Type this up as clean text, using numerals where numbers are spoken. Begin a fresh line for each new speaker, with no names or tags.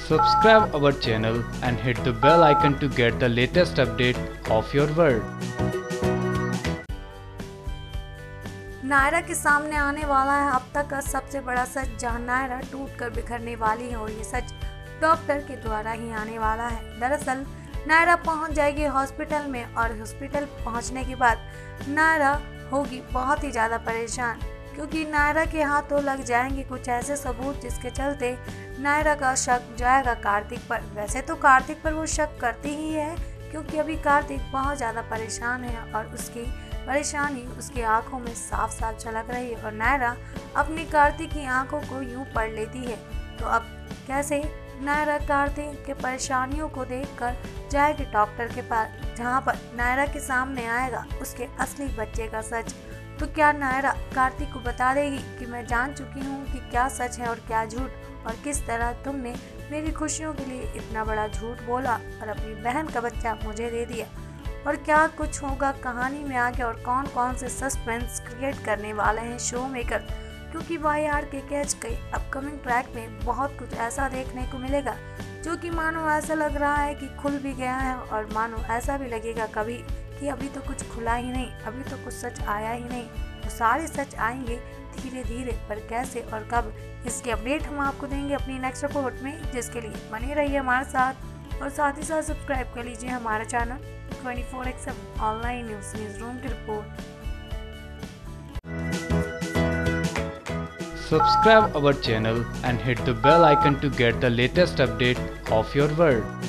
Subscribe our channel and hit the bell icon to get the latest update of your world.
Naira के सामने आने वाला है अब तक का सबसे बड़ा सच, जहां नायरा टूट कर बिखरने वाली है और ये सच डॉक्टर के द्वारा ही आने वाला है। दरअसल नायरा पहुंच जाएगी हॉस्पिटल में और हॉस्पिटल पहुंचने के बाद नायरा होगी बहुत ही ज़्यादा परेशान, क्योंकि नायरा के हाथों लग जाएंगे कुछ ऐसे सबूत जिसके चलते नायरा का शक जाएगा कार्तिक पर। वैसे तो कार्तिक पर वो शक करती ही है, क्योंकि अभी कार्तिक बहुत ज़्यादा परेशान है और उसकी परेशानी उसकी आंखों में साफ साफ झलक रही है और नायरा अपनी कार्तिक की आंखों को यूं पढ़ लेती है। तो अब कैसे नायरा कार्तिक के परेशानियों को देखकर जाएगी डॉक्टर के पास, जहां पर नायरा के सामने आएगा उसके असली बच्चे का सच। तो क्या नायरा कार्तिक को बता देगी कि मैं जान चुकी हूँ कि क्या सच है और क्या झूठ, और किस तरह तुमने मेरी खुशियों के लिए इतना बड़ा झूठ बोला और अपनी बहन का बच्चा मुझे दे दिया, और क्या कुछ होगा कहानी में आगे और कौन कौन से सस्पेंस क्रिएट करने वाले हैं शो मेकर, क्योंकि YR के कैच के अपकमिंग ट्रैक में बहुत कुछ ऐसा देखने को मिलेगा जो कि मानो ऐसा लग रहा है कि खुल भी गया है और मानो ऐसा भी लगेगा कभी कि अभी तो कुछ खुला ही नहीं, अभी तो कुछ सच आया ही नहीं। तो सारे सच आएंगे धीरे धीरे, पर कैसे और कब, इसकी अपडेट हम आपको देंगे अपनी नेक्स्ट रिपोर्ट में, जिसके लिए बने रहिए हमारे साथ और साथ ही साथ सब्सक्राइब कर लीजिए हमारा चैनल 24/7 ऑनलाइन न्यूज़ रूम की रिपोर्ट।
Subscribe our channel and hit the bell icon to get the latest update of your world.